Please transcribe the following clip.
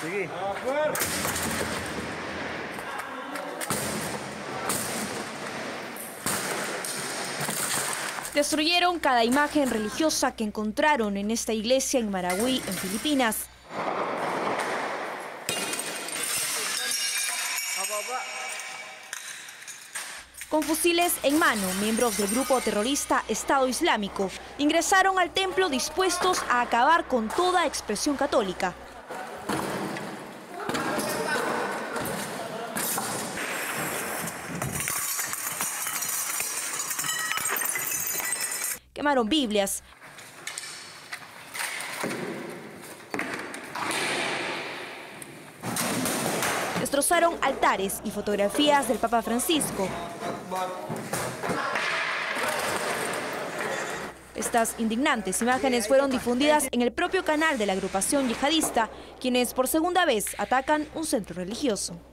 Seguí. Destruyeron cada imagen religiosa que encontraron en esta iglesia en Maragüí, en Filipinas. Con fusiles en mano, miembros del grupo terrorista Estado Islámico ingresaron al templo dispuestos a acabar con toda expresión católica. Quemaron Biblias, destrozaron altares y fotografías del Papa Francisco. Estas indignantes imágenes fueron difundidas en el propio canal de la agrupación yihadista, quienes por segunda vez atacan un centro religioso.